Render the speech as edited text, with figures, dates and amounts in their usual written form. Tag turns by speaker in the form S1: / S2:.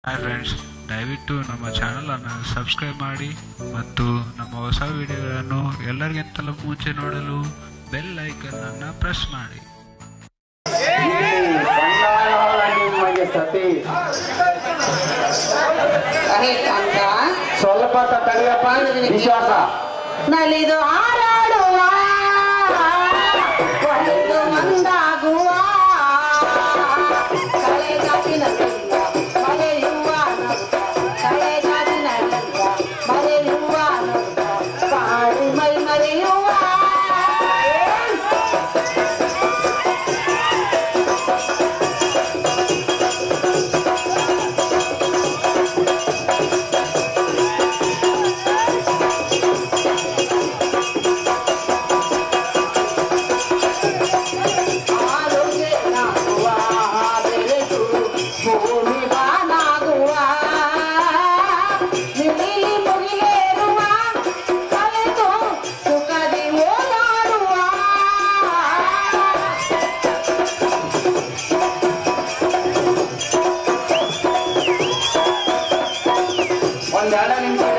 S1: Hi friends, ದಯವಿಟ್ಟು ನಮ್ಮ ಚಾನಲನ್ನು ಸಬ್ಸ್ಕ್ರೈಬ್ ಮಾಡಿ ಮತ್ತು ನಮ್ಮ ಹೊಸ ವಿಡಿಯೋಗಳನ್ನು ಎಲ್ಲರಿಗಿಂತಲೂ ಮುಂಚೆ ನೋಡಲು ಬೆಲ್ ಐಕನ್ ಅನ್ನು ಪ್ರೆಸ್ ಮಾಡಿ.
S2: ಸ್ವಲ್ಪ ತಡೆಯಪ್ಪ, ವಿಶ್ವಾಸ
S3: ನಲಿದು ಹಾರಾಡುವ ಒಲಿದು ಮಂದಾಗುವ ಕಳೆ ಜಾತಿನಲ್ಲಿಲ್ಲ ಮರೆಯುವ ಕಳೆ ಜಾತಿನಲ್ಲಿಲ್ಲ ಮರೆಯುವ ಕಾಡಿ ಮೈ ಮರೆಯುವ
S2: ಒಂದೆರಡು ನಿಮಿಷ